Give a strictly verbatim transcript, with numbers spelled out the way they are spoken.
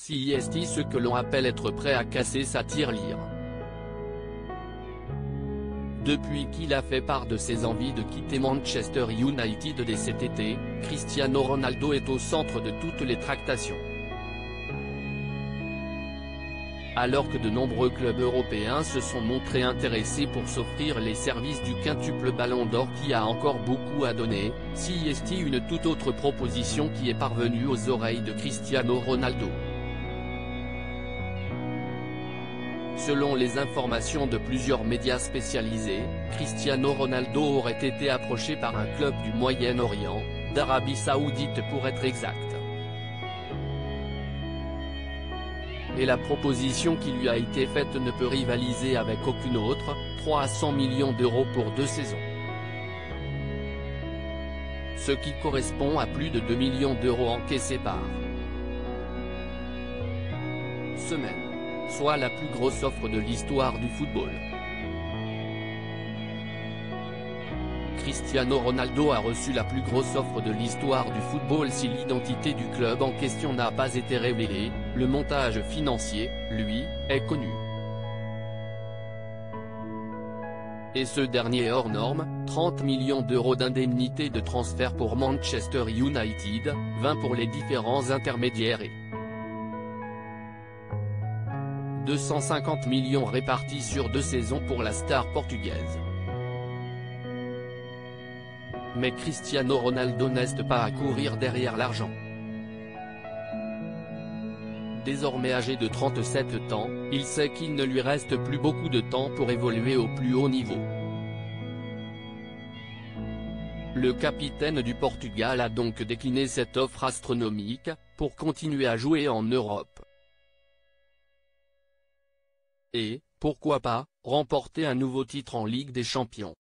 Si est ce que l'on appelle être prêt à casser sa tirelire. Depuis qu'il a fait part de ses envies de quitter Manchester United dès cet été, Cristiano Ronaldo est au centre de toutes les tractations. Alors que de nombreux clubs européens se sont montrés intéressés pour s'offrir les services du quintuple Ballon d'Or qui a encore beaucoup à donner, si est une toute autre proposition qui est parvenue aux oreilles de Cristiano Ronaldo. Selon les informations de plusieurs médias spécialisés, Cristiano Ronaldo aurait été approché par un club du Moyen-Orient, d'Arabie Saoudite pour être exact. Et la proposition qui lui a été faite ne peut rivaliser avec aucune autre, trois cents millions d'euros pour deux saisons. Ce qui correspond à plus de deux millions d'euros encaissés par semaine. Soit la plus grosse offre de l'histoire du football. Cristiano Ronaldo a reçu la plus grosse offre de l'histoire du football si l'identité du club en question n'a pas été révélée, le montage financier, lui, est connu. Et ce dernier est hors norme, trente millions d'euros d'indemnité de transfert pour Manchester United, vingt pour les différents intermédiaires et deux cent cinquante millions répartis sur deux saisons pour la star portugaise. Mais Cristiano Ronaldo n'hésite pas à courir derrière l'argent. Désormais âgé de trente-sept ans, il sait qu'il ne lui reste plus beaucoup de temps pour évoluer au plus haut niveau. Le capitaine du Portugal a donc décliné cette offre astronomique, pour continuer à jouer en Europe. Et, pourquoi pas, remporter un nouveau titre en Ligue des Champions.